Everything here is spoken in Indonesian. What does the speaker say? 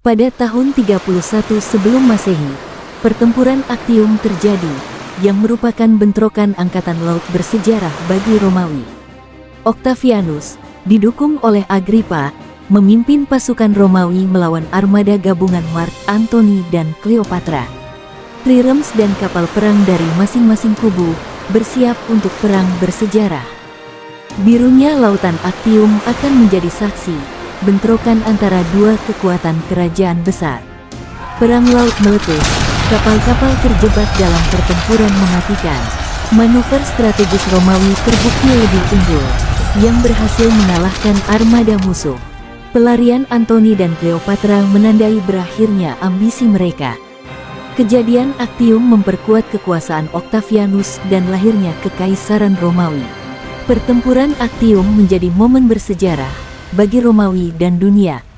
Pada tahun 31 sebelum Masehi, pertempuran Actium terjadi, yang merupakan bentrokan angkatan laut bersejarah bagi Romawi. Octavianus, didukung oleh Agrippa, memimpin pasukan Romawi melawan armada gabungan Mark Antony dan Cleopatra. Triremes dan kapal perang dari masing-masing kubu bersiap untuk perang bersejarah. Birunya lautan Actium akan menjadi saksi bentrokan antara dua kekuatan kerajaan besar. Perang laut meletus, kapal-kapal terjebak dalam pertempuran mematikan. Manuver strategis Romawi terbukti lebih unggul, yang berhasil mengalahkan armada musuh. Pelarian Antony dan Cleopatra menandai berakhirnya ambisi mereka. Kejadian Actium memperkuat kekuasaan Octavianus dan lahirnya Kekaisaran Romawi. Pertempuran Actium menjadi momen bersejarah bagi Romawi dan dunia.